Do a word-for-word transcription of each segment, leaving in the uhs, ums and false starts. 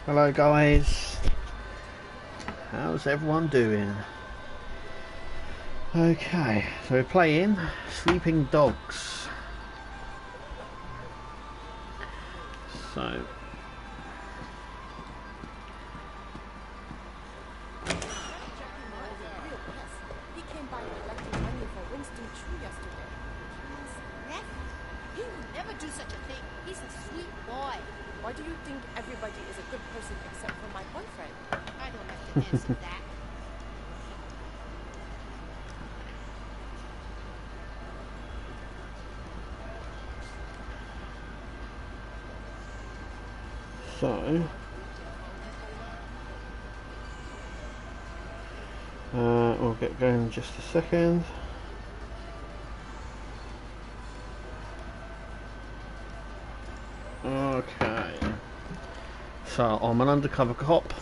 Hello guys, how's everyone doing? Okay, so we're playing Sleeping Dogs. So Why do you think everybody is a good person except for my boyfriend? I don't have to answer that. So uh, we'll get going in just a second. Okay, so I'm an undercover cop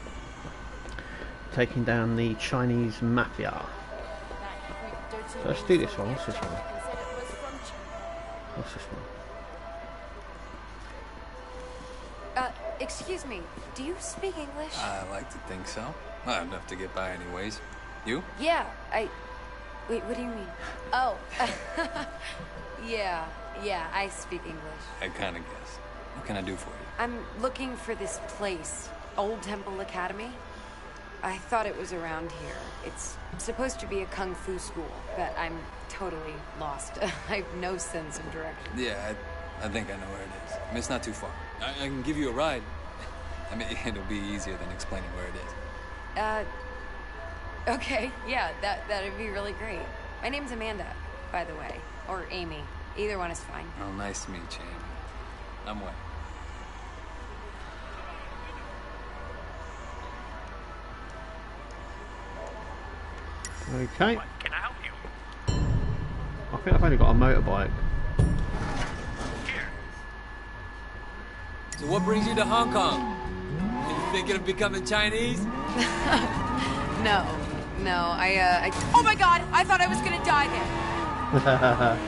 taking down the Chinese mafia. So let's do this one. What's this one? What's this one? Uh, excuse me, do you speak English? I like to think so. Well, enough to get by anyways. You? Yeah, I... Wait, what do you mean? Oh, yeah, yeah, I speak English. I kind of guess. What can I do for you? I'm looking for this place, Old Temple Academy. I thought it was around here. It's supposed to be a kung fu school, but I'm totally lost. I have no sense of direction. Yeah, I, I think I know where it is. I mean, it's not too far. I, I can give you a ride. I mean, it'll be easier than explaining where it is. Uh, okay, yeah, that, that'd be really great. My name's Amanda, by the way, or Amy. Either one is fine. Oh, nice to meet you, Amy. I'm Wei. Okay. What can I help you? I think I've only got a motorbike. Here. So what brings you to Hong Kong? Are you thinking of becoming Chinese? No, no, I, uh, I... Oh my god, I thought I was gonna die there.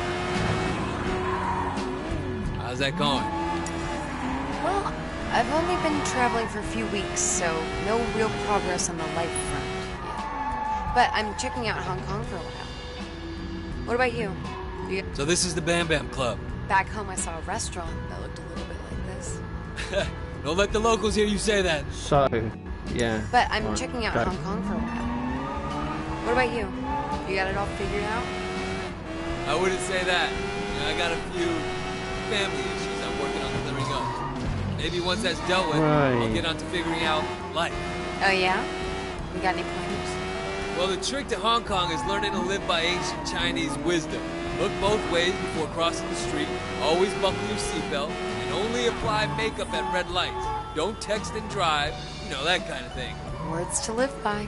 How's that going? Well, I've only been traveling for a few weeks, so no real progress on the life front yet. But I'm checking out Hong Kong for a while. What about you? you So this is the Bam Bam Club. Back home I saw a restaurant that looked a little bit like this. Don't let the locals hear you say that. So, yeah. But I'm right, checking out go. Hong Kong for a while. What about you? You got it all figured out? I wouldn't say that. You know, I got a few family issues I'm working on clearing up. Maybe once that's dealt with, Right. I'll get on to figuring out life. Oh yeah? You got any plans? Well, the trick to Hong Kong is learning to live by ancient Chinese wisdom. Look both ways before crossing the street, always buckle your seatbelt, and only apply makeup at red lights. Don't text and drive, you know, that kind of thing. Words to live by.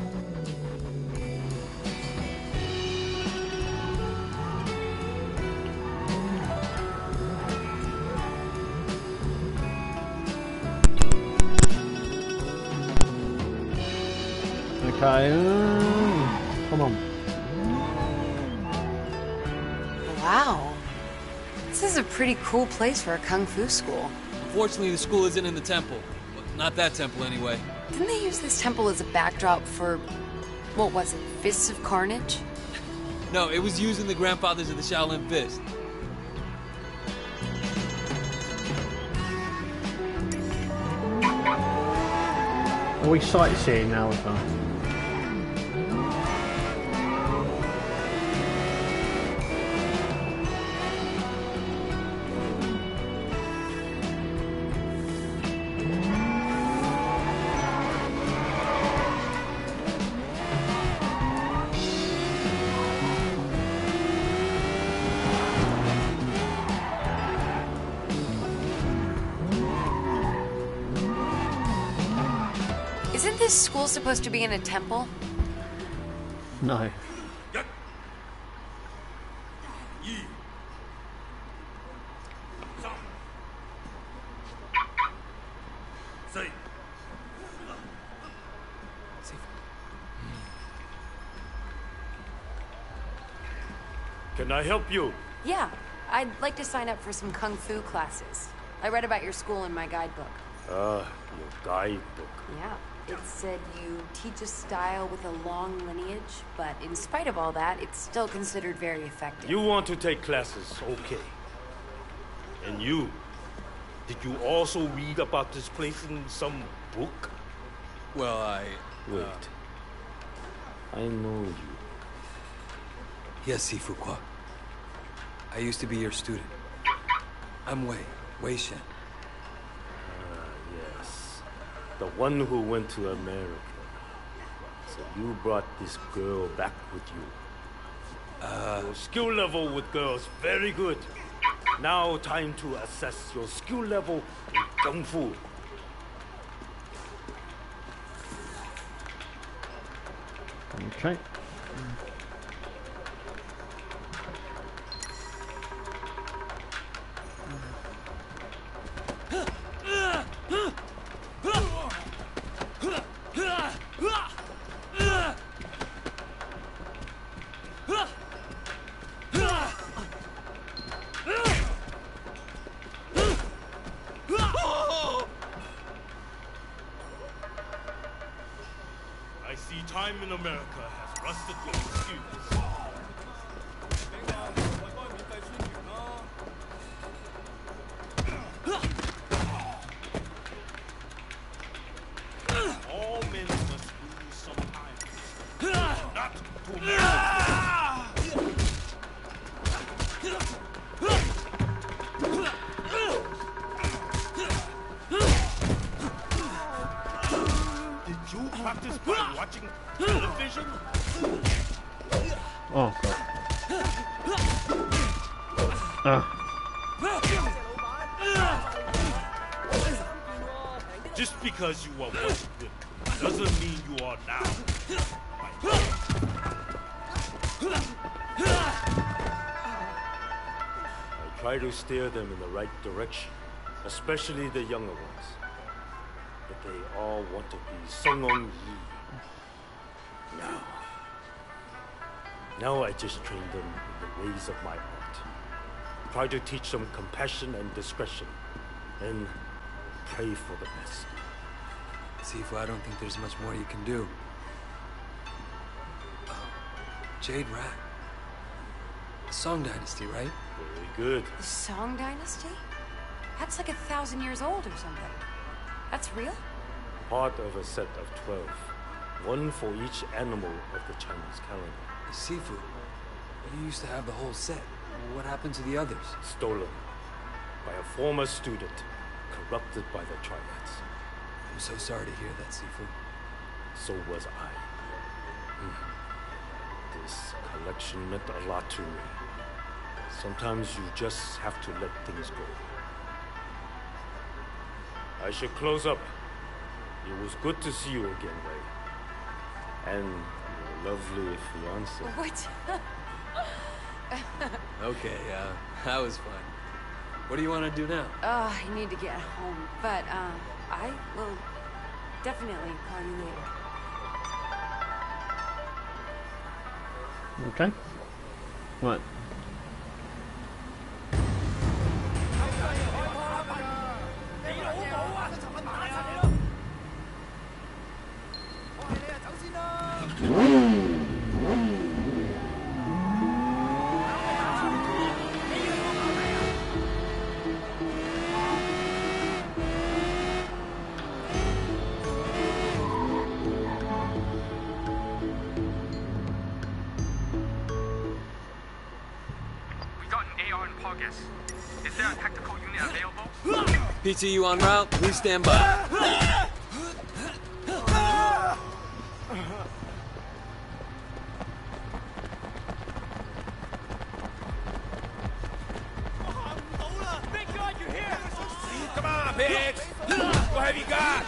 Okay. uh, Come on. Wow. This is a pretty cool place for a kung fu school. Unfortunately, the school isn't in the temple. Well, not that temple, anyway. Didn't they use this temple as a backdrop for, what was it, Fists of Carnage? No, it was using the grandfathers of the Shaolin Fist. Are we sightseeing now with her? Isn't this school supposed to be in a temple? No. Can I help you? Yeah, I'd like to sign up for some kung fu classes. I read about your school in my guidebook. Ah, your guidebook. Yeah. It said you teach a style with a long lineage, but in spite of all that, it's still considered very effective. You want to take classes, okay. And you? Did you also read about this place in some book? Well, I... Wait. Uh... I know you. Yes, Sifu Kwa. I used to be your student. I'm Wei, Wei Shen. Ah, yes. The one who went to America. So you brought this girl back with you. Uh... Your skill level with girls, very good. Now time to assess your skill level in Kung Fu. Okay. I see time in America has rusted your excuse. All men must lose sometimes. Not too many. Did you practice by watching television? Oh god. Ah. Just because you are once good doesn't mean you are now. I try to steer them in the right direction, especially the younger ones. But they all want to be Song On Yi. Now, now I just train them in the ways of my art. Try to teach them compassion and discretion, and pray for the best. Sifu, I don't think there's much more you can do. Uh, Jade Rat. The Song Dynasty, right? Very good. The Song Dynasty? That's like a thousand years old or something. That's real? Part of a set of twelve. One for each animal of the Chinese calendar. Sifu, you used to have the whole set. What happened to the others? Stolen by a former student, corrupted by the triads. I'm so sorry to hear that, Sifu. So was I. Hmm. This collection meant a lot to me. Sometimes you just have to let things go. I should close up. It was good to see you again, Wei. And your lovely fiancé. What? Okay, uh, that was fun. What do you want to do now? Oh, I need to get home, but uh, I will definitely call you later. Okay. Right. Is there a tactical unit available? P T U en route, please stand by. Come on, pigs! What have you got?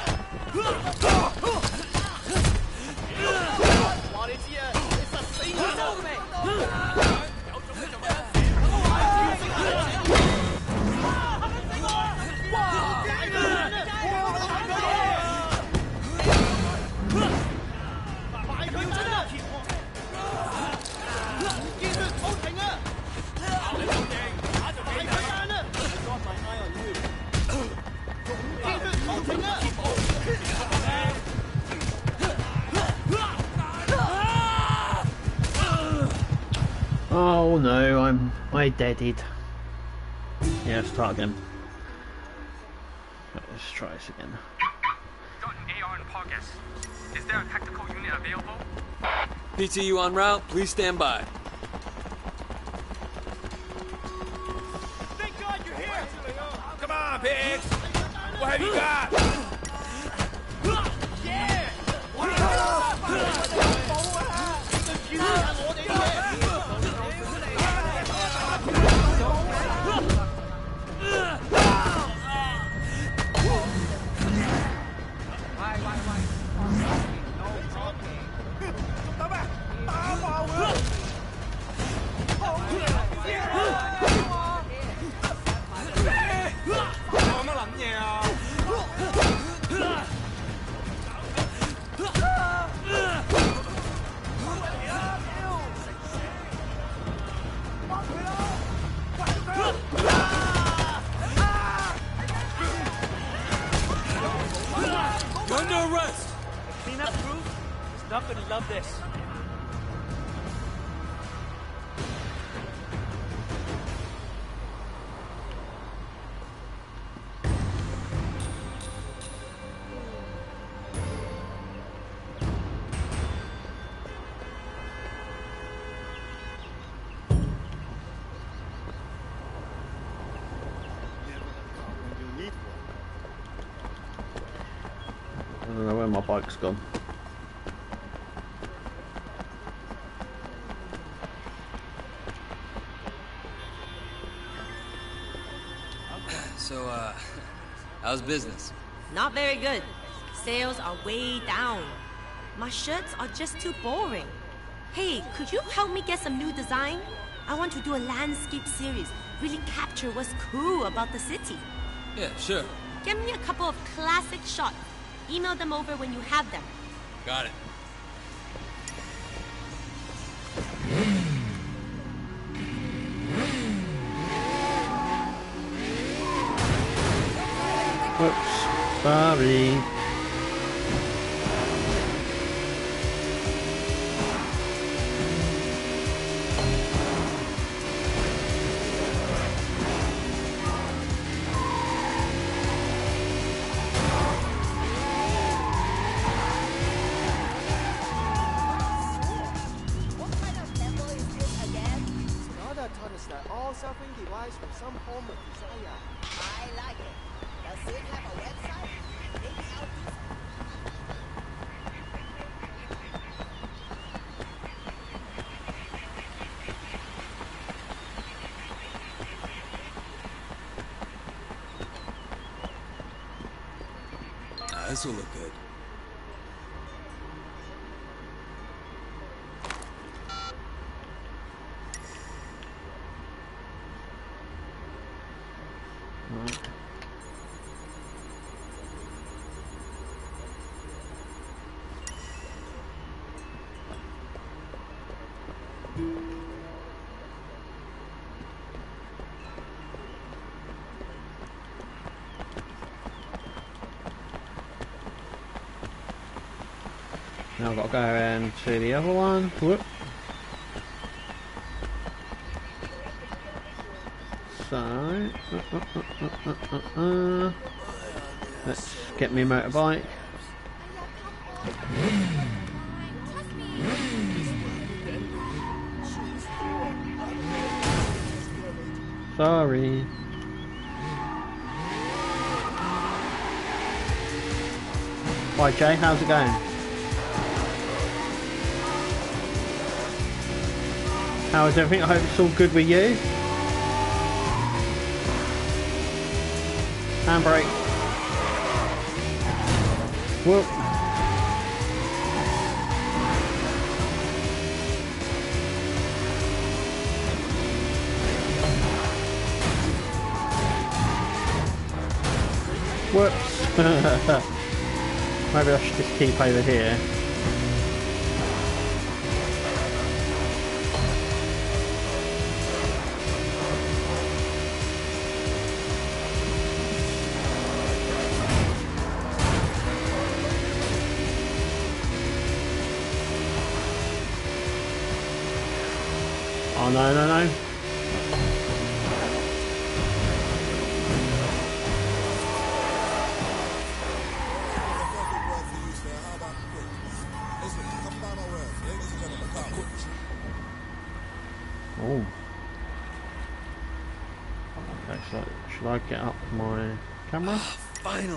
Oh no, I'm I deaded. Yeah, start again. Right, let's try this again. Got an A R in progress. Is there a tactical unit available? P T U en route. Please stand by. Thank God you're here! Come on, pigs! What have you got? Yeah! You're under arrest. Cleanup crew is not gonna love this. I don't know where my bike's gone. So, uh, how's business? Not very good. Sales are way down. My shirts are just too boring. Hey, could you help me get some new design? I want to do a landscape series. Really capture what's cool about the city. Yeah, sure. Get me a couple of classic shots. Email them over when you have them. Got it. Whoops, sorry. What kind of temple is this again? Another tourist all suffering device from some home of desire. I like it. Does it have a website? Maybe I'll do some. Ah, this will look good. Now I've got to go around to the other one. Whoop. So, uh, uh, uh, uh, uh, uh. Let's get me a motorbike. Sorry. Hi Jay, how's it going? How is everything? I hope it's all good with you. Handbrake. Whoop. Whoops. Maybe I should just keep over here. no, no, no. Oh. Okay, so should I get up my camera? Finally.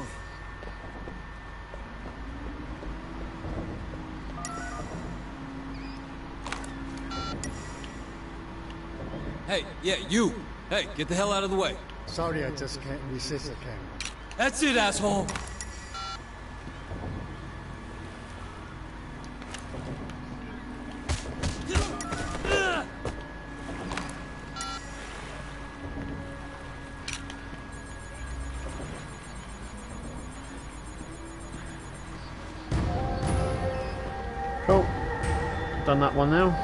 Hey, yeah, you. Hey, get the hell out of the way. Sorry, I just can't resist the camera. That's it, asshole. Cool. Done that one now.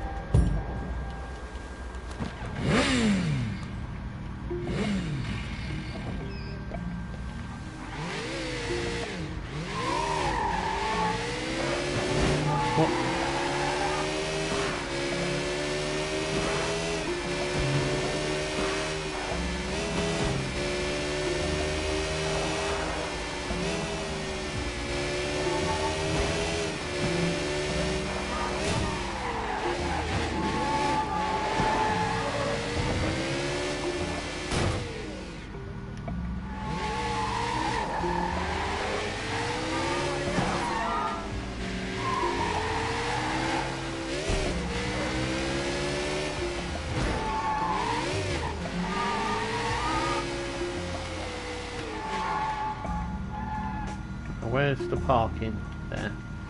Where's the parking? There.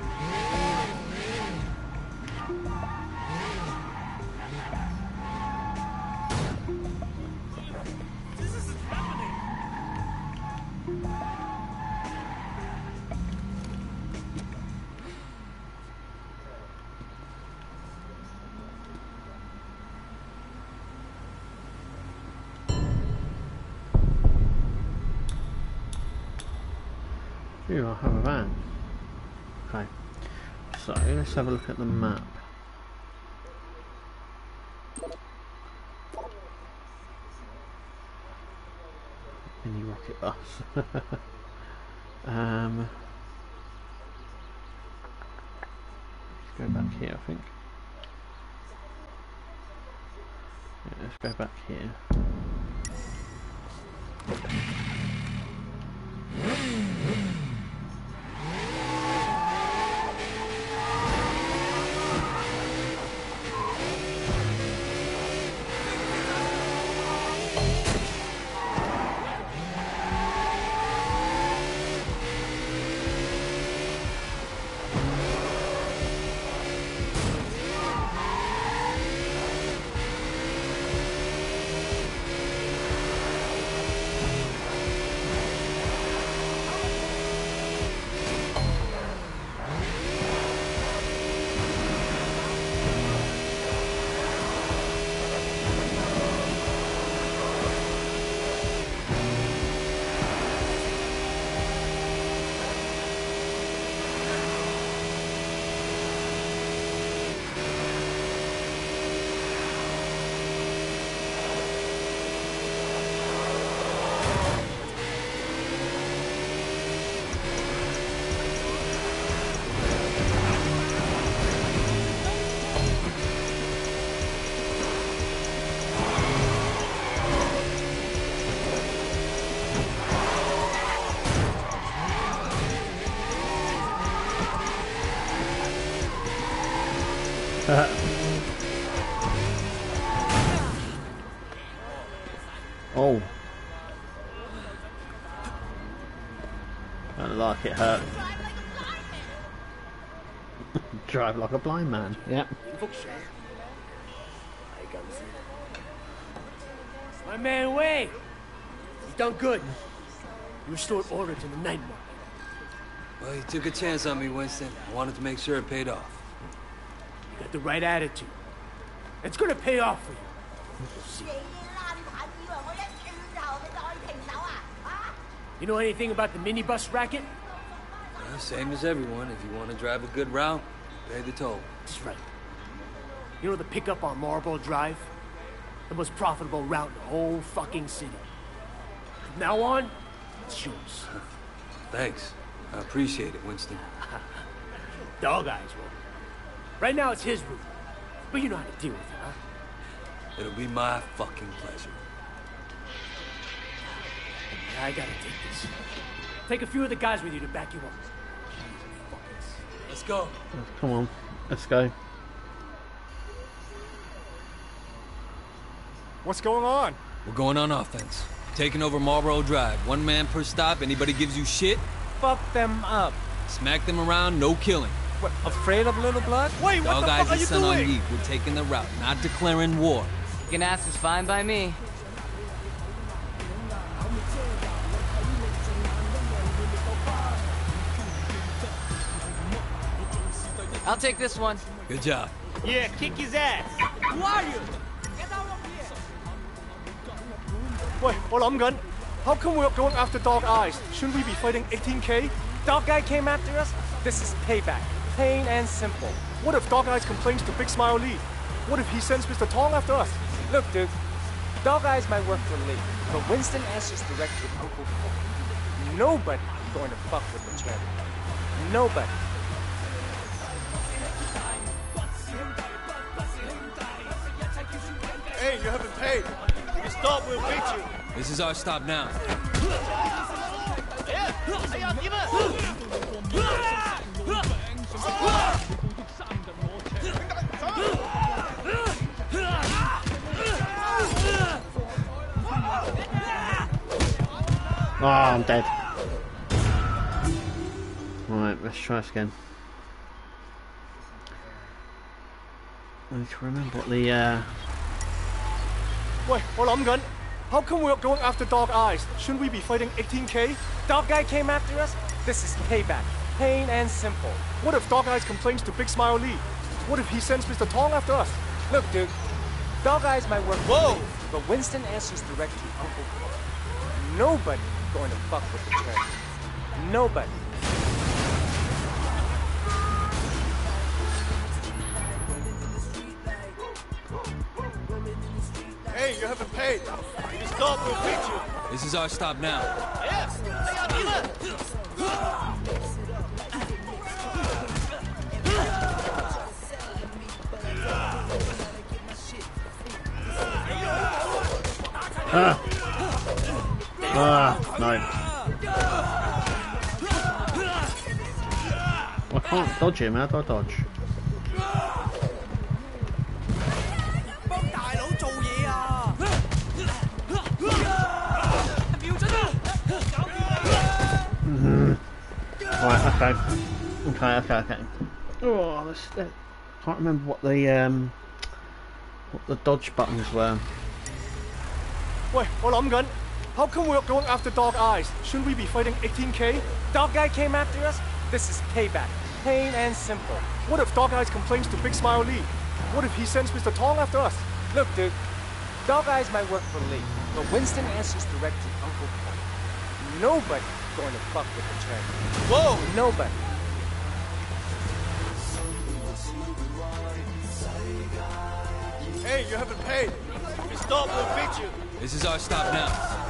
Phew, I have a van. Okay, so let's have a look at the map. Mini rocket bus. um, let's go back here, I think. Yeah, let's go back here. Oh. I don't like it hurt. Drive like a blind man. Yep. My man Wei! You've done good. You restored order to the night market. Well, you took a chance on me, Winston. I wanted to make sure it paid off. You got the right attitude. It's gonna pay off for you. You know anything about the minibus racket? Well, same as everyone. If you want to drive a good route, pay the toll. That's right. You know the pickup on Marlboro Drive? The most profitable route in the whole fucking city. From now on, it's yours. Thanks. I appreciate it, Winston. Dog Eyes will. Right now it's his route. But you know how to deal with it, huh? It'll be my fucking pleasure. I gotta take this. Take a few of the guys with you to back you up. Let's go. Come on, let's go. What's going on? We're going on offense. Taking over Marlboro Drive. One man per stop. Anybody gives you shit, Fuck them up. smack them around, no killing. What, afraid of little blood? Wait, what Dog the Eyes fuck are and you Son on doing? Yeet. We're taking the route, not declaring war. Ganass is fine by me. I'll take this one. Good job. Yeah, kick his ass. Who are you? Wait, what I'm gun? How come we're going after Dog Eyes? Shouldn't we be fighting eighteen K? Dog Guy came after us? This is payback. Plain and simple. What if Dog Eyes complains to Big Smile Lee? What if he sends Mister Tong after us? Look, dude. Dog Eyes might work for Lee, but Winston answers direct to Uncle Phil. Nobody going to fuck with the champion. Nobody. Hey, you haven't paid. If you stop, we'll beat you. This is our stop now. Oh, I'm dead. Right, let's try this again. I need to remember what the uh Wait, what I'm gun? How come we're going after Dog Eyes? Shouldn't we be fighting eighteen K? Dog Guy came after us? This is payback. Plain and simple. What if Dog Eyes complains to Big Smile Lee? What if he sends Mister Tong after us? Look, dude. Dog Eyes might work for Whoa! Lee, but Winston answers direct to Uncle Phil. Nobody going to fuck with the champion. Nobody. Hey, you haven't paid. If you stop, we'll beat you. This is our stop now. Ah! Ah, no. I can't dodge him, how do I dodge? Mm-hmm. Right, okay. Okay, okay, okay. Oh, that's, that, can't remember what the um what the dodge buttons were. Wait, what I'm gun? How come we're going after Dog Eyes? Shouldn't we be fighting eighteen K? Dog Guy came after us? This is payback. Plain and simple. What if Dog Eyes complains to Big Smile Lee? What if he sends Mister Tong after us? Look, dude. Dog Eyes might work for Lee, but Winston answers direct to Uncle Phil. Nobody going to fuck with the champion. Whoa! Nobody. Hey, you haven't paid. If you stop, we'll beat you. This is our stop now.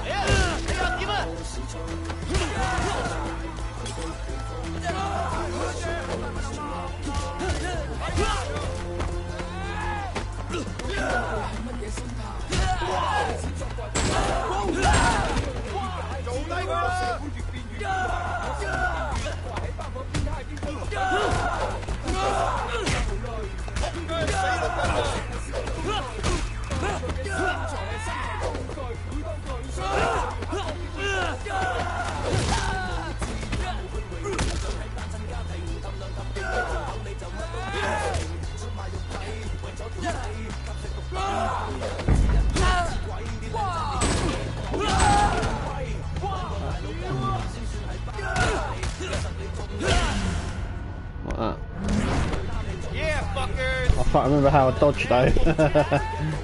Like that. Yeah, fuckers. I can't remember how I dodged though.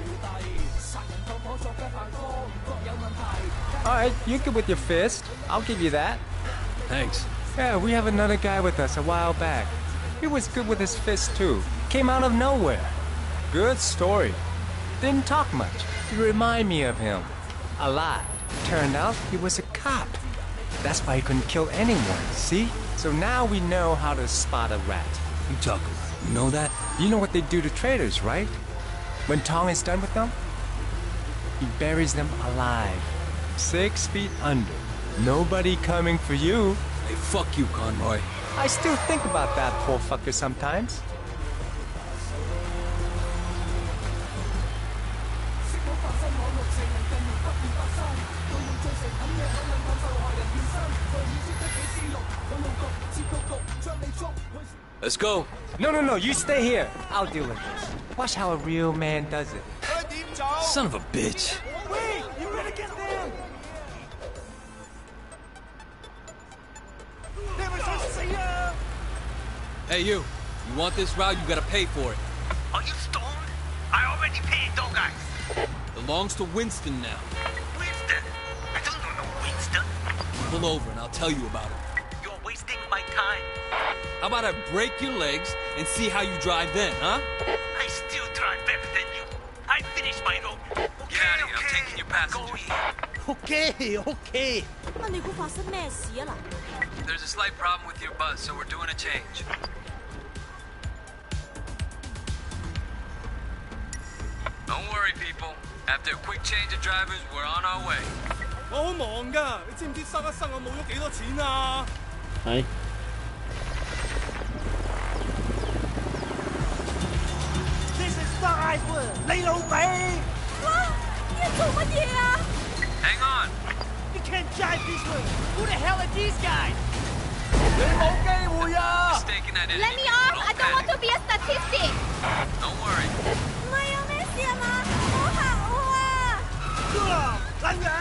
Alright, you're good with your fist. I'll give you that. Thanks. Yeah, we have another guy with us a while back. He was good with his fist too. Came out of nowhere. Good story. Didn't talk much. You remind me of him. A lot. Turned out he was a cop. That's why he couldn't kill anyone, see? So now we know how to spot a rat. You talk about, you know that? You know what they do to traitors, right? When Tong is done with them, he buries them alive. Six feet under. Nobody coming for you. Hey, fuck you, Conroy. I still think about that poor fucker sometimes. Let's go. No, no, no, you stay here. I'll deal with this. Watch how a real man does it. Son of a bitch. Wait! You better get them! Hey, you. You want this route, you gotta pay for it. Are you stoned? I already paid, Dog Eyes. Belongs to Winston now. Winston? I don't know no Winston. Pull over and I'll tell you about it. You're wasting my time. How about I break your legs and see how you drive then, huh? I still drive better than you. I finished my road. Okay, Get out of here, okay. I'm taking your passengers. Okay, okay. 乜你估發生咩事啊嗱？ There's a slight problem with your bus, so we're doing a change. Don't worry, people. After a quick change of drivers, we're on our way. 我好忙㗎，你知唔知塞一塞我冇咗幾多錢啊？ 係。 This is Dog Eyes World，你老味！ 哇！你做乜嘢啊？ Hang on. You can't drive this way. Who the hell are these guys? 你冇機會啊！ Mistaken identity. Let me off! I don't panic. want to be a statistic! Don't worry. 唔係有咩事啊嘛？好嚇我啊！ 撚樣！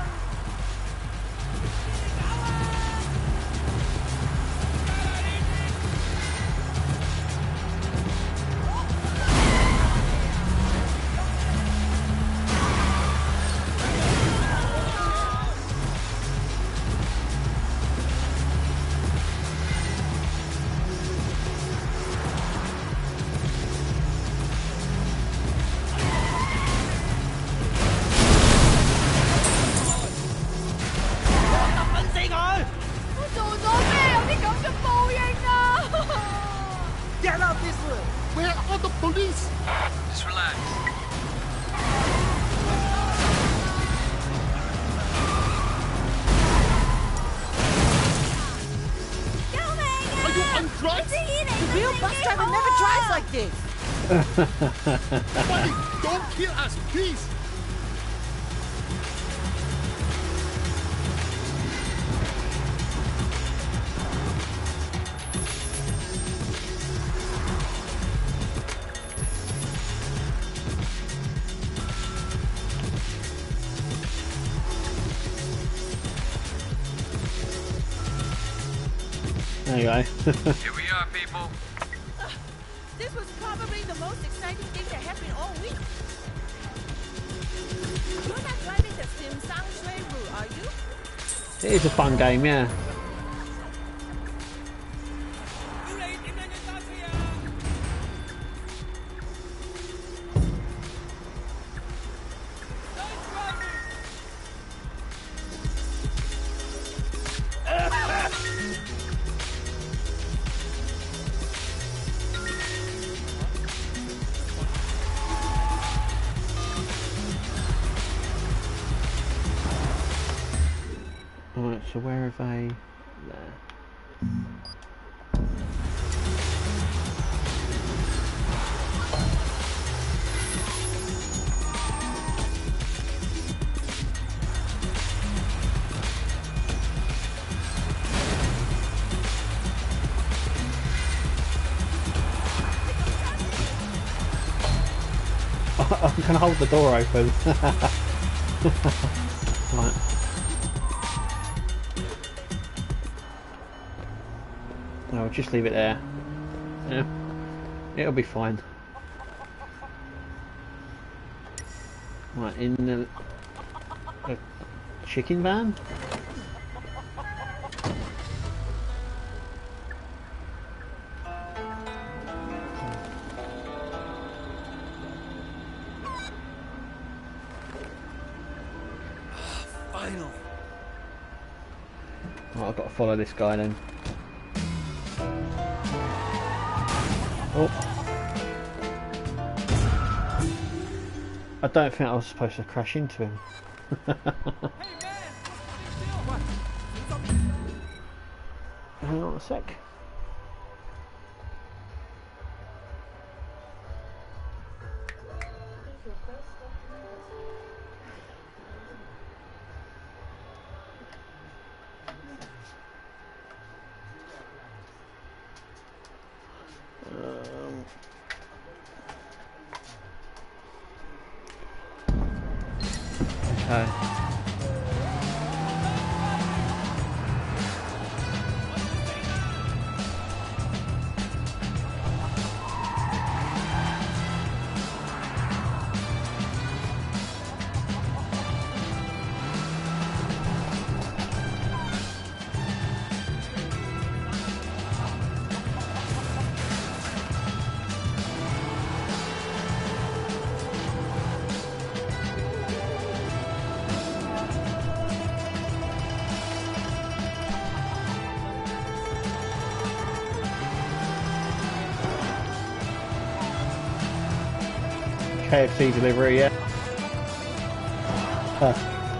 Get out this way! Where are the police? Just relax. Are you on drugs? The real bus driver never drives like this! Buddy, don't kill us, please! There you go. Here we are, people. This was probably the most exciting thing that happened all week. You're not driving the Sim Sang Shui route, are you? It is a fun game, yeah. Alright, so where have they? There. I can hold the door open. Right. No, just leave it there. Yeah, it'll be fine. Right, in the, the chicken van. Finally. Oh, I've got to follow this guy then. Oh. I don't think I was supposed to crash into him. Hang on a sec. Um, okay. K F C delivery, yeah. Huh.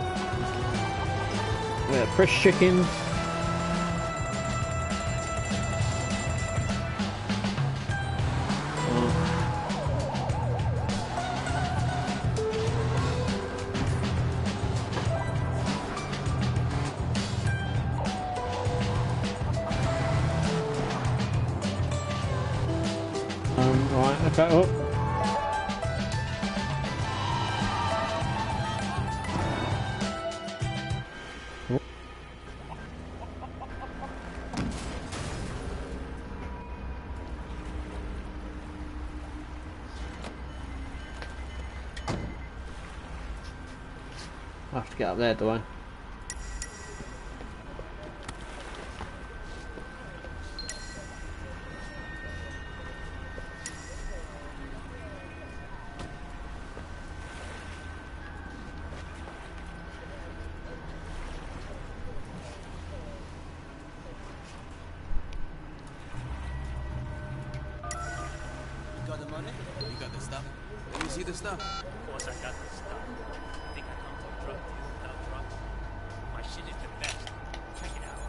Yeah, fresh chicken. Um, right, okay, oh. I have to get up there, do I? You got the money? You got the stuff? Let me see the stuff. Of course I got the stuff. Think I come to a drug deal without drugs? My shit is the best. Check it out.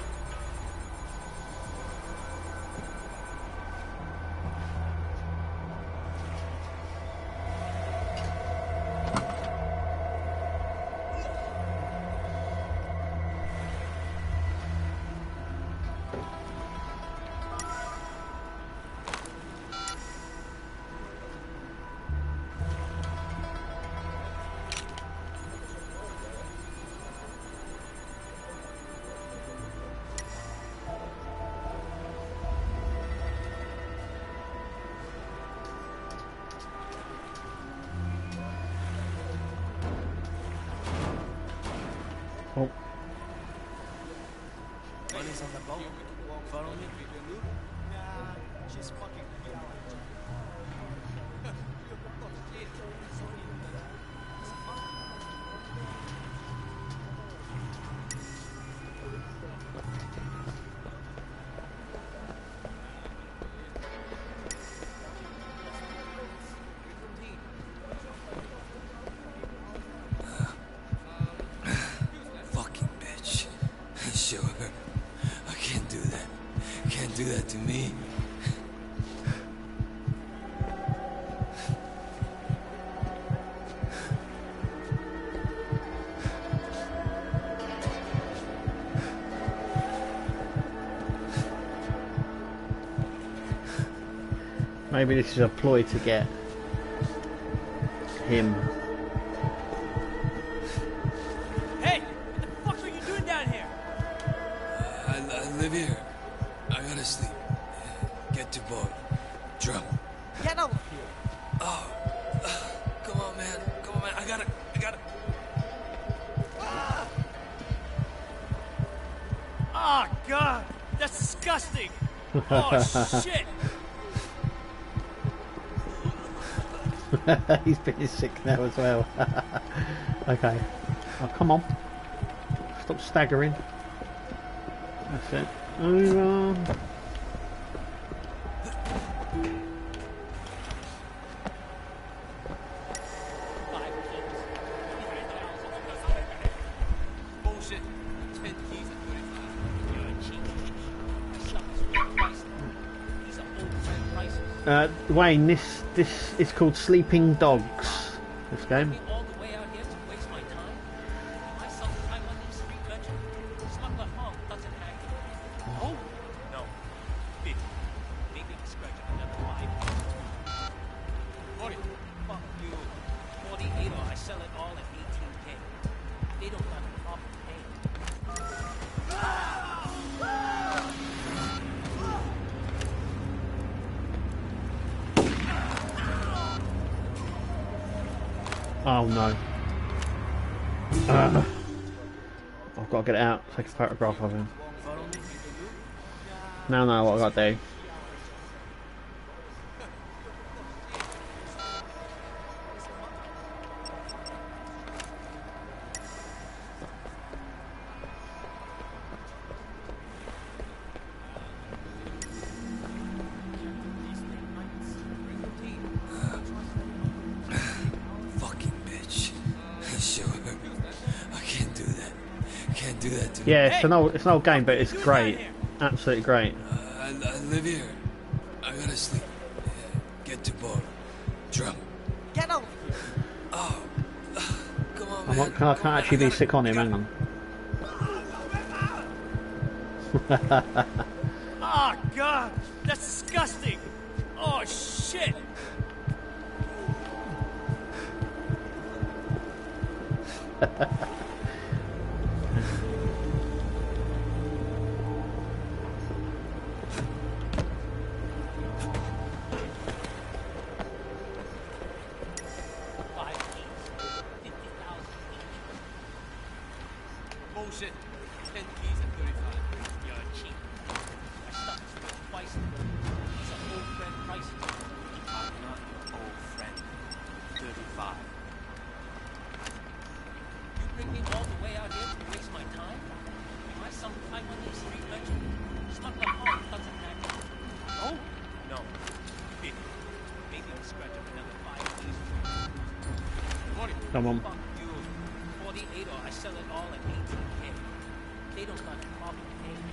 Oh. Money's on the boat. Follow me. Nah, she's fucking Fucking bitch. Show her. I can't do that. Can't do that to me. Maybe this is a ploy to get him. Hey! What the fuck are you doing down here? I, I live here. I gotta sleep. Get to boat. Drum. Get out of here! Oh. Come on, man. Come on, man. I gotta. I gotta. Ah! Oh, God! That's disgusting! Oh, shit! He's been sick now as well. Okay. Oh, come on. Stop staggering. That's it. Over. Bullshit. Ten keys and thirty-five. You're cheap. These are old friend prices. Uh, Wayne, this this is called Sleeping Dogs. This game. All the way out here to waste my time? I sell time on this street legend. Smuggler Hong doesn't hang. Oh? No. Big. Maybe we scratch up another five. Forty. Fuck you. Forty-eight or I sell it all at eighteen K. They don't got a problem paying. Oh no. Uh, I've got to get it out, take a photograph of him. Now I know what I've got to do. Yeah, it's an old, it's an old game, but it's great, absolutely great. Uh, I, I live here. I gotta sleep. Get to bar. Drunk. Get over here. Oh, come on, I'm man. not, I can't actually be sick on him. Hang on. Oh God, that's disgusting. Oh shit. Bullshit. Ten keys and thirty-five. You're cheap. I stuck to it twice. It's an old friend prices. I'm not your old friend. Thirty-five. You bring me all the way out here to waste my time? Am I some time on these street legend? Smuggler Hong doesn't have it. Oh? No. Big. Maybe I'll scratch up another five keys. Forty. Come on. Fuck you. Forty-eight or I sell it all at eighteen K. They don't got a problem paying.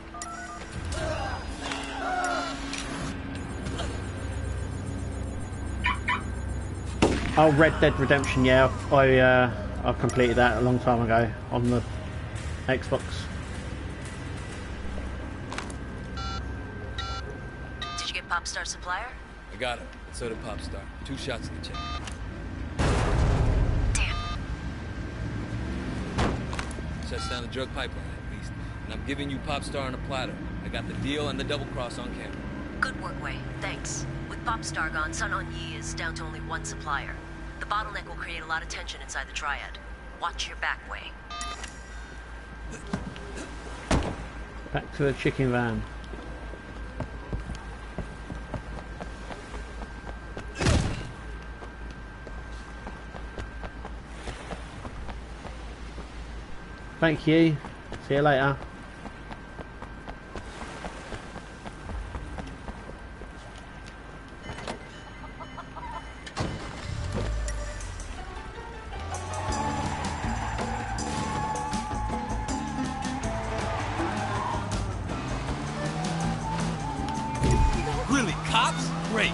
Oh, Red Dead Redemption. Yeah, I uh, I completed that a long time ago on the Xbox. Did you get Popstar Supplier? I got it. So did Popstar. Two shots in the chest. Shuts down the drug pipeline, at least. And I'm giving you Popstar on a platter. I got the deal and the double cross on camera. Good work, Wei. Thanks. With Popstar gone, Sun On Yee is down to only one supplier. The bottleneck will create a lot of tension inside the Triad. Watch your back, Wei. Back to the chicken van. Thank you. See you later. Really, cops? Great.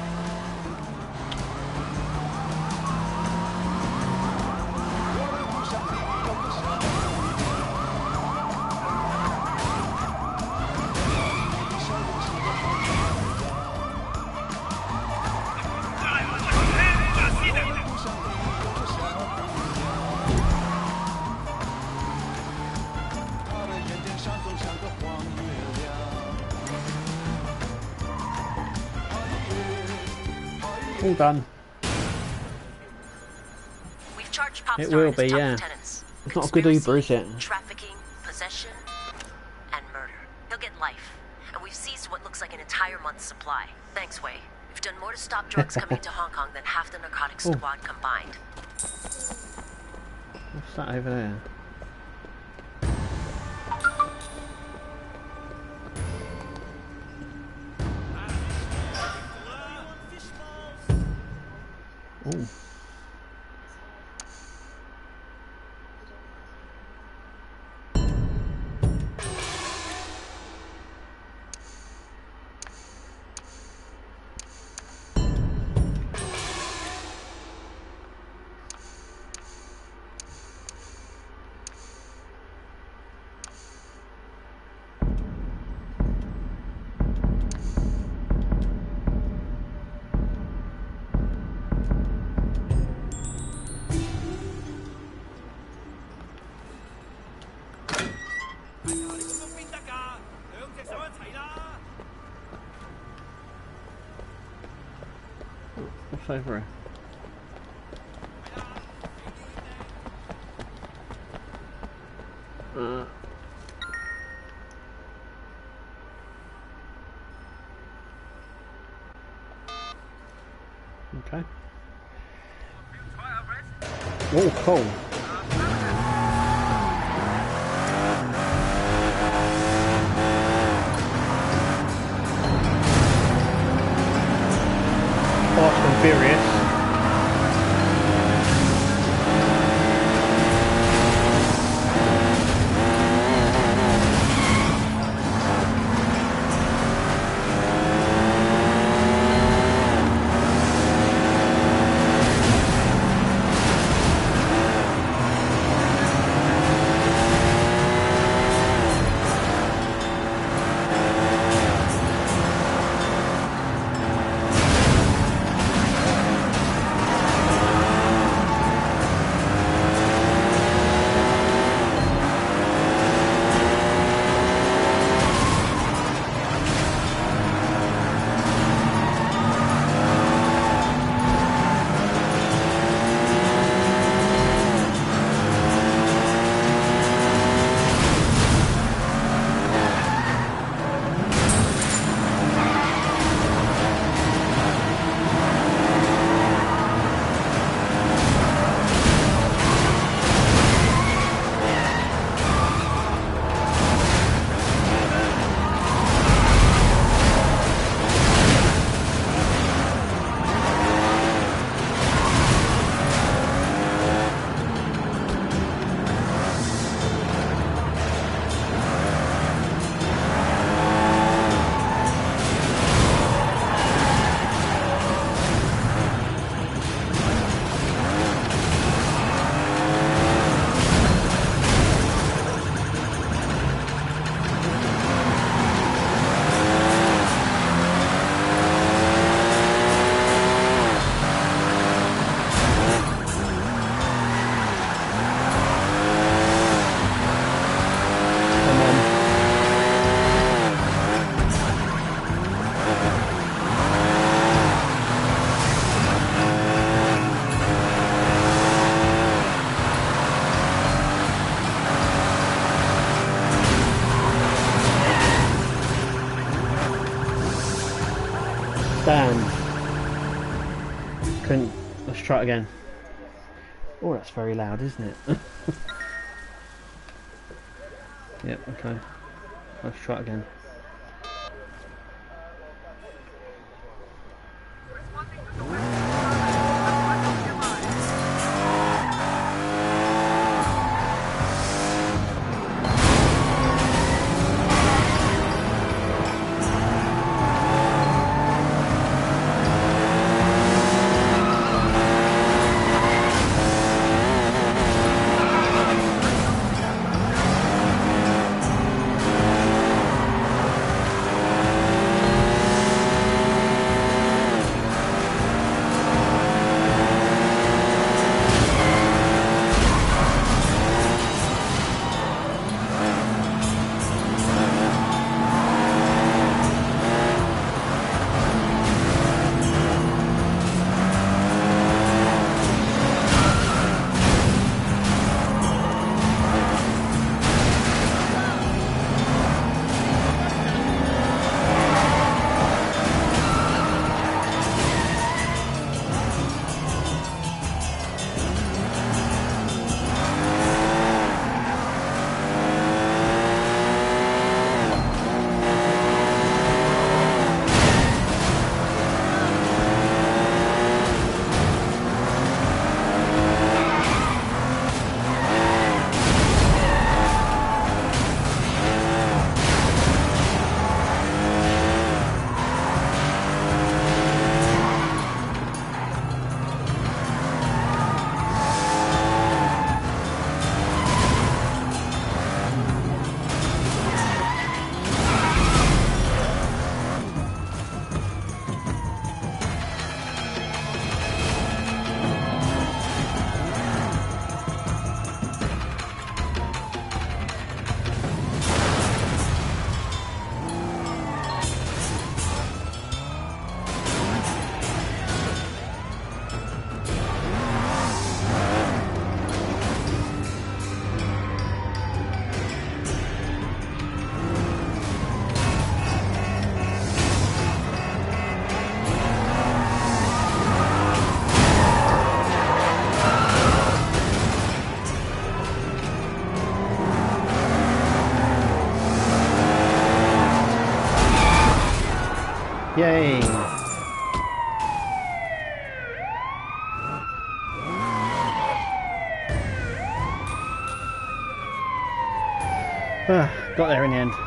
All done. We've charged Popstar It will and be, his top yeah. lieutenants. It's not a good Uber, is it? Trafficking, possession, and murder. He'll get life. And we've seized what looks like an entire month's supply. Thanks, Wei. We've done more to stop drugs coming into Hong Kong than half the narcotics Oh. squad combined. What's that over there? What's over here? Uh. Okay. Oh, cool. Fast and Furious. Damn. Couldn't. Let's try it again. Oh, that's very loud, isn't it? Yep, okay. Let's try it again. Yay! Ah, got there in the end.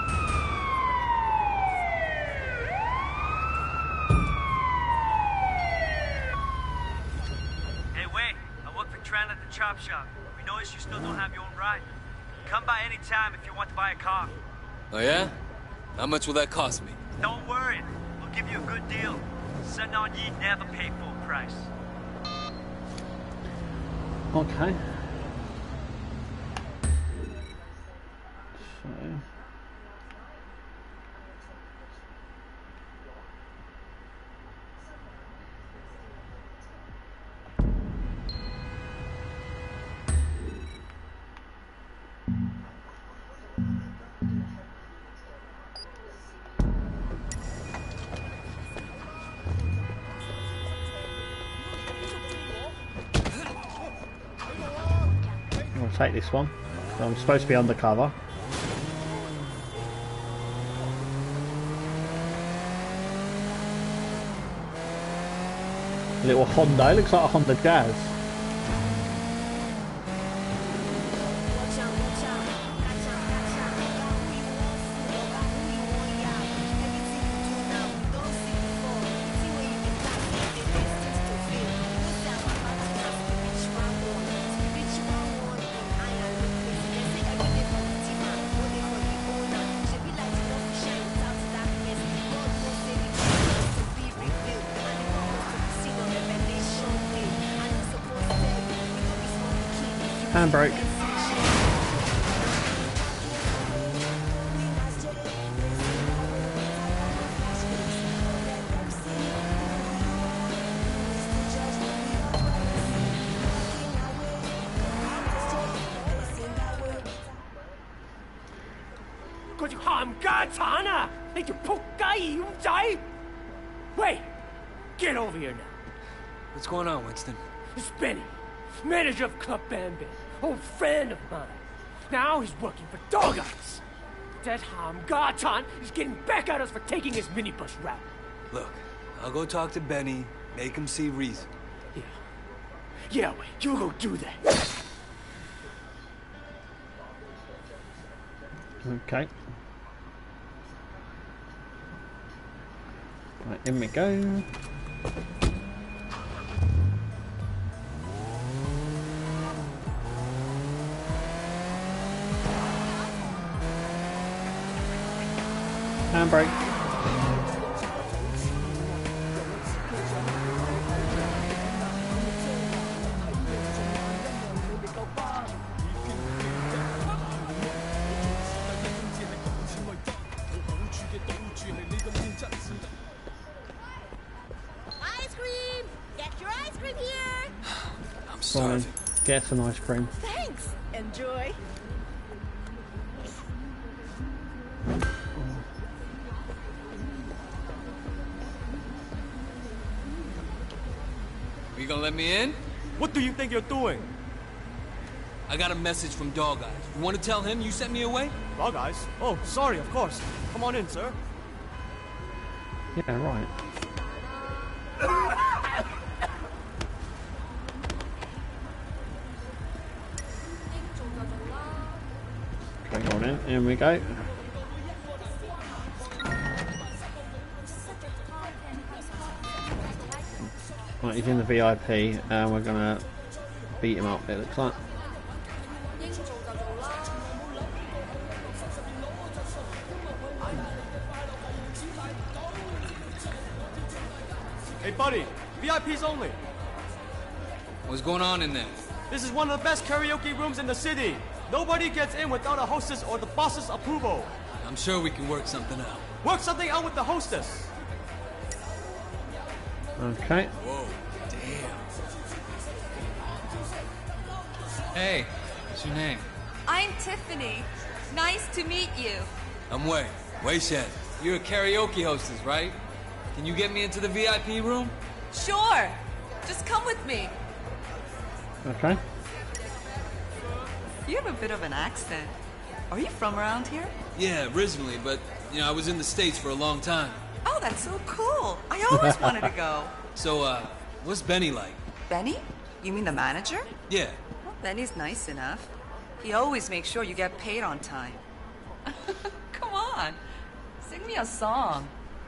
Hey, wait! I work for Tran at the chop shop. We noticed you still don't have your own ride. Come by any time if you want to buy a car. Oh yeah? How much will that cost me? Don't worry, we'll give you a good deal. Sun On Yee never pay full price. Okay. So. I'll take this one. So I'm supposed to be undercover. Little Honda, it looks like a Honda Jazz. Handbrake. Get over here now. What's going on, Winston? It's Benny, manager of Club Bambin, old friend of mine. Now he's working for Dog Eyes. That Ham Gatan is getting back at us for taking his minibus route. Look, I'll go talk to Benny, make him see reason. Yeah. Yeah, wait, you go do that. Okay. Right, in we go. Handbrake. Ice cream! Get your ice cream here! I'm starving. Get some ice cream. Thanks! Enjoy! You gonna let me in? What do you think you're doing? I got a message from Dog Eyes. You want to tell him you sent me away? Dog Eyes? Oh, sorry, of course. Come on in, sir. Yeah, right. Okay, go on in. Here we go. Right, he's in the V I P, and we're gonna beat him up. It looks like. Hey, buddy, V I Ps only. What's going on in there? This is one of the best karaoke rooms in the city. Nobody gets in without a hostess or the boss's approval. I'm sure we can work something out. Work something out with the hostess. Okay. Whoa, damn. Hey, what's your name? I'm Tiffany. Nice to meet you. I'm Wei. Wei Shen. You're a karaoke hostess, right? Can you get me into the V I P room? Sure. Just come with me. Okay. You have a bit of an accent. Are you from around here? Yeah, originally, but, you know, I was in the States for a long time. Oh, that's so cool. I always wanted to go. So, uh, what's Benny like? Benny? You mean the manager? Yeah. Well, Benny's nice enough. He always makes sure you get paid on time. Come on. Sing me a song.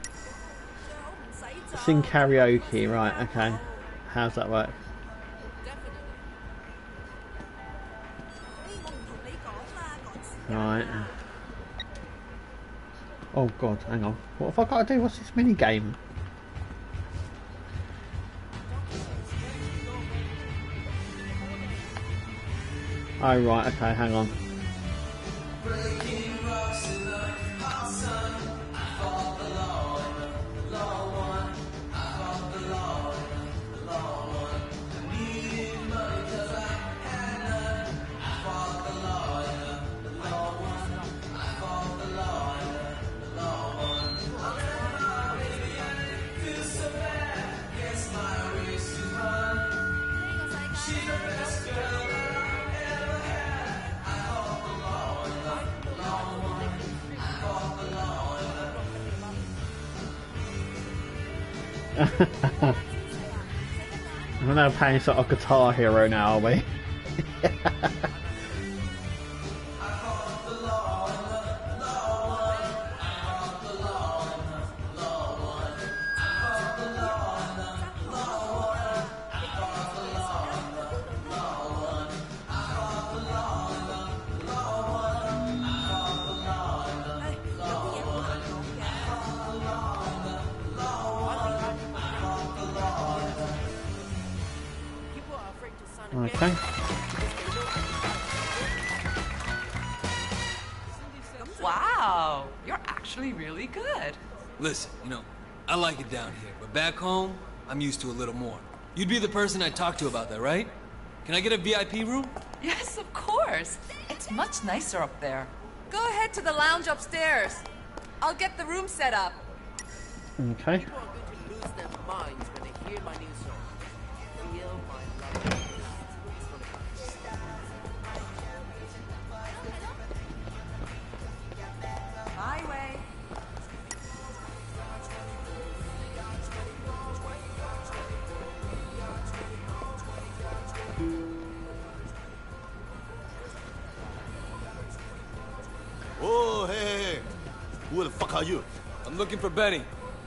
Sing karaoke, right, okay. How's that work? Right. Oh god, hang on. What have I got to do? What's this mini game? Oh right, okay, hang on. We're now playing sort of Guitar Hero now, are we? Okay. Wow, you're actually really good. Listen, you know, I like it down here, but back home, I'm used to a little more. You'd be the person I'd talk to about that, right? Can I get a V I P room? Yes, of course. It's much nicer up there. Go ahead to the lounge upstairs. I'll get the room set up. Okay. People are going to lose their minds when they hear my new song. Feel my love. My way. Oh, hey, hey, hey. Who the fuck are you? I'm looking for Benny.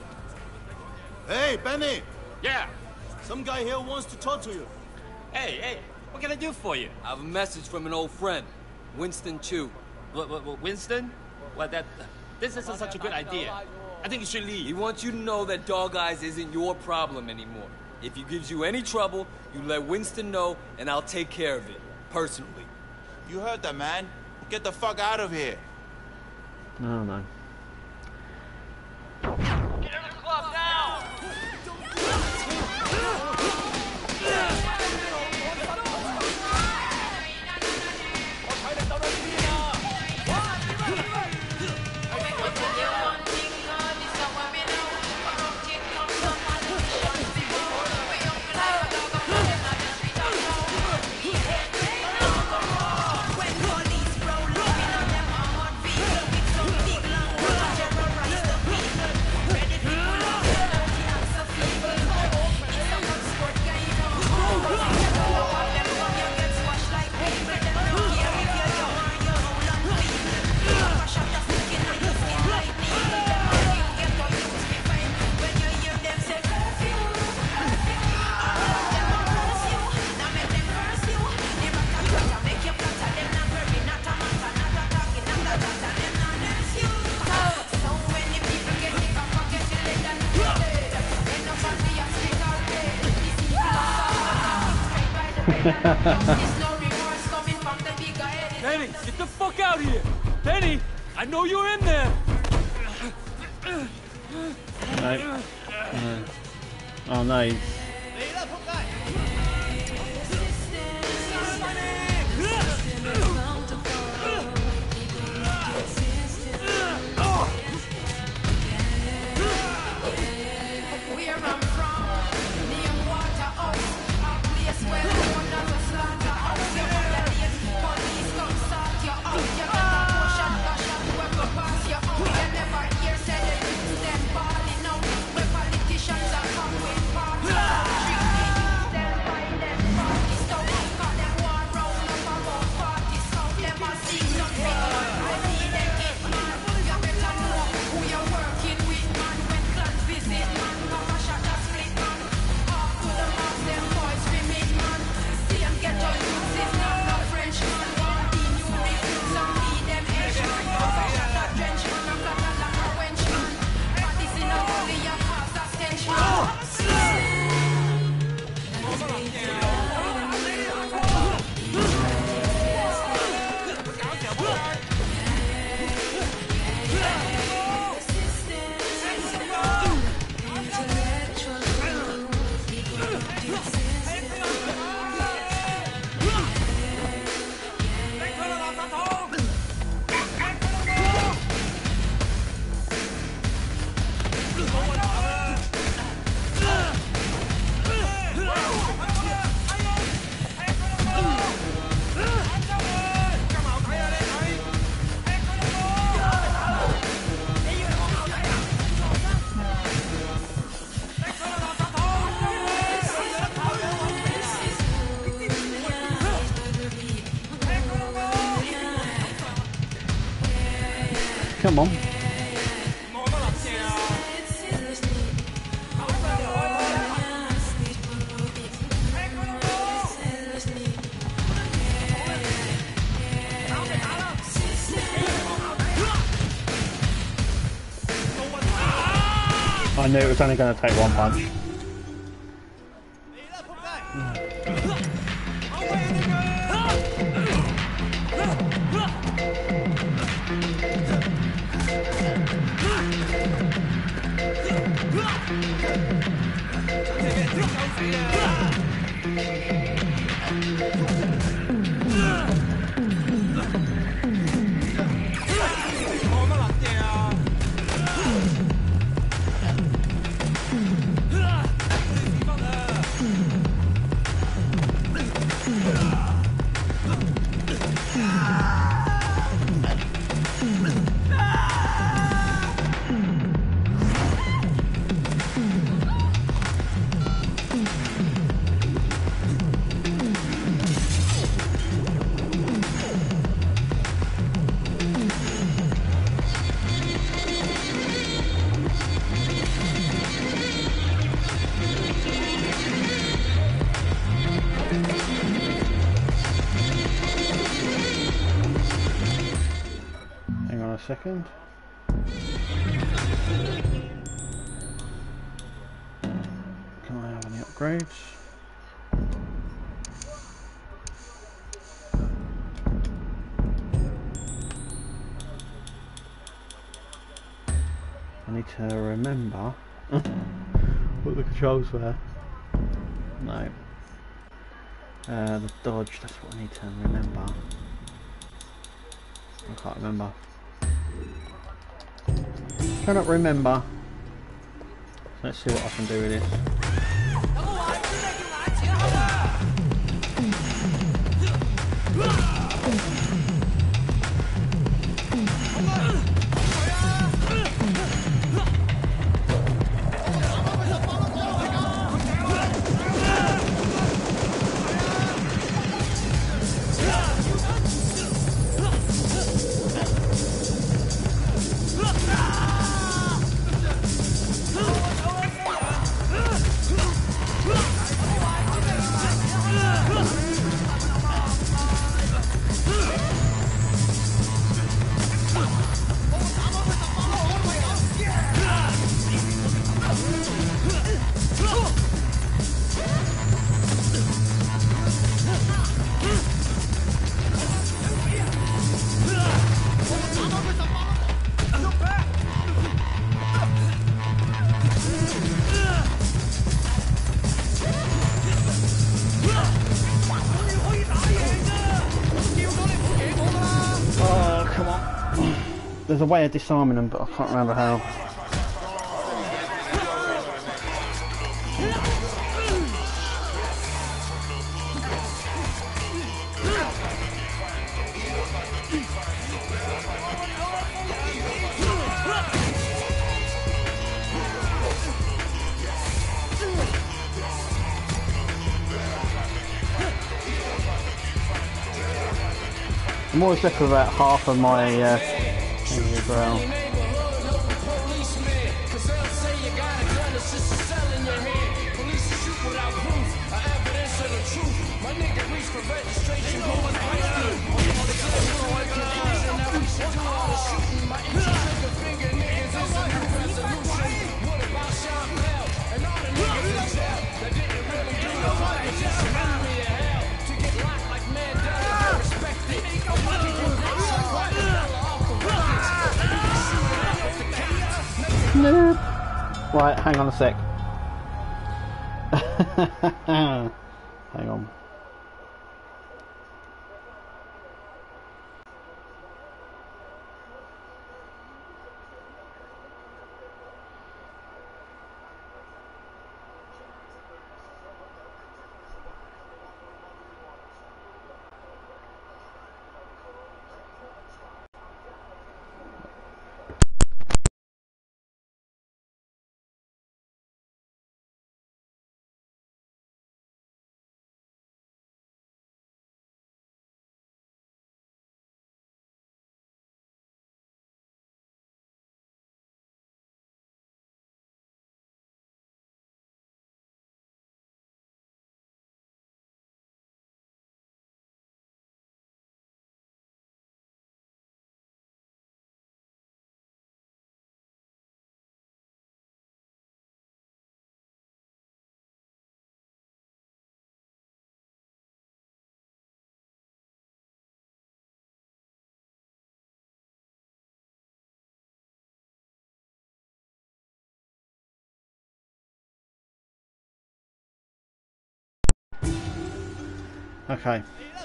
Hey, Benny! Yeah? Some guy here wants to talk to you. Hey, hey, what can I do for you? I have a message from an old friend, Winston Chu. What, what, what, Winston? Well, that... This isn't such a good idea. I think you should leave. He wants you to know that Dog Eyes isn't your problem anymore. If he gives you any trouble, you let Winston know, and I'll take care of it, personally. You heard that, man. Get the fuck out of here. No, no. Get out of the club now! Benny, get the fuck out here! Benny, I know you're in there! No. No. Oh no. he's- come on. I knew it was only going to take one punch. Second. Can I have any upgrades? I need to remember what the controls were. No. Uh, the dodge, that's what I need to remember. I can't remember. Cannot remember. Let's see what I can do with this. There's a way of disarming them, but I can't remember how. I'm always left with about half of my uh, thing as well. No. Right, hang on a sec. Hang on. Okay.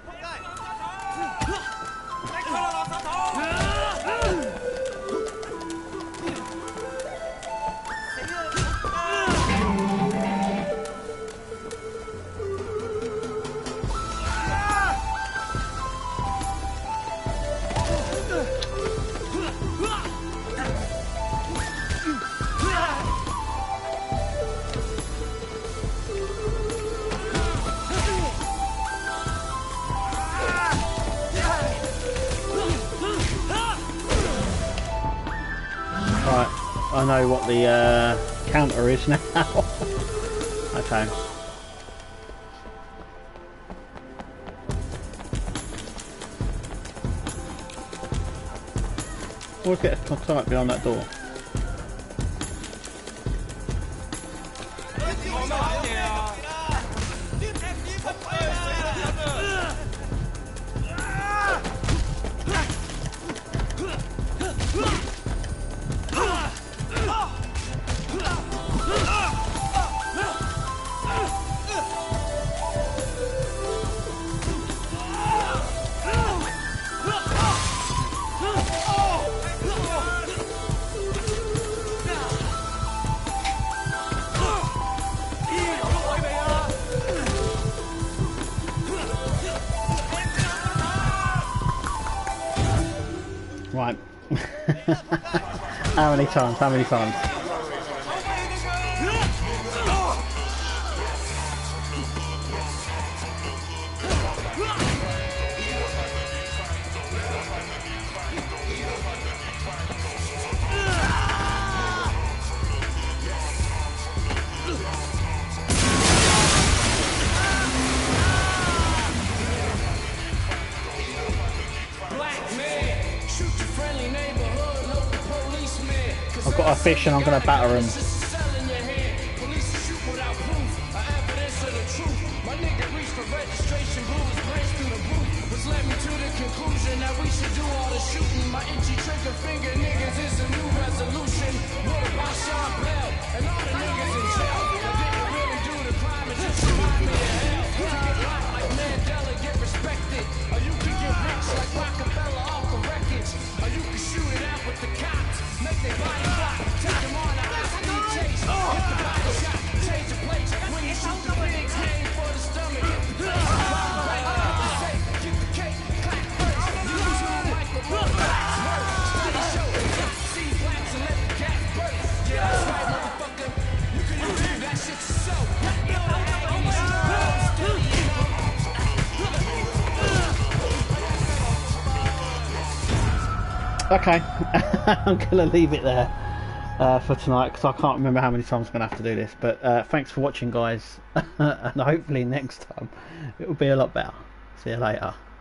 I know what the uh, counter is now. Okay. Always get a tight behind that door. Right. How many times? How many times? I've got a fish and I'm going to batter him. Okay, I'm going to leave it there uh, for tonight because I can't remember how many times I'm going to have to do this. But uh, thanks for watching, guys, and hopefully next time it will be a lot better. See you later.